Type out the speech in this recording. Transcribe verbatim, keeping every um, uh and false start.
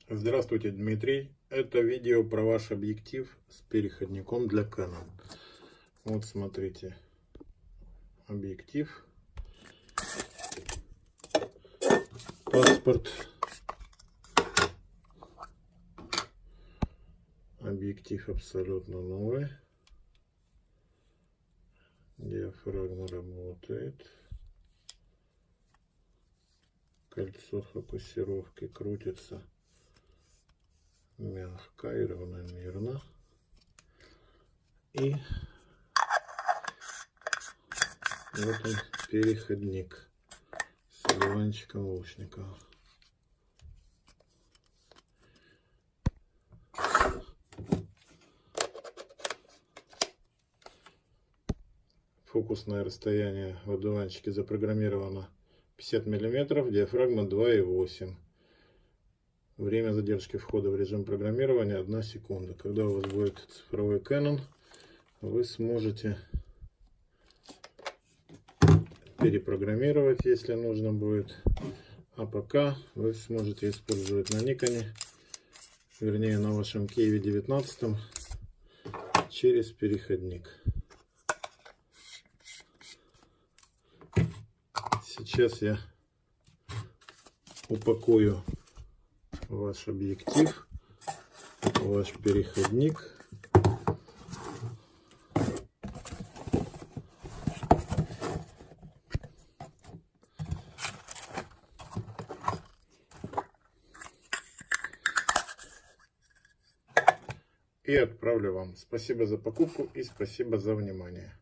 Здравствуйте, Дмитрий. Это видео про ваш объектив с переходником для Canon. Вот смотрите, объектив, паспорт, объектив абсолютно новый, диафрагма работает, кольцо фокусировки крутится мягко и равномерно. И вот он, переходник с одуванчиком Лушникова. Фокусное расстояние в одуванчике запрограммировано пятьдесят миллиметров, диафрагма два и восемь. Время задержки входа в режим программирования одна секунда. Когда у вас будет цифровой Canon, вы сможете перепрограммировать, если нужно будет. А пока вы сможете использовать на Никоне, вернее на вашем Киеве девятнадцать, через переходник. Сейчас я упакую ваш объектив, ваш переходник. И отправлю вам. Спасибо за покупку и спасибо за внимание.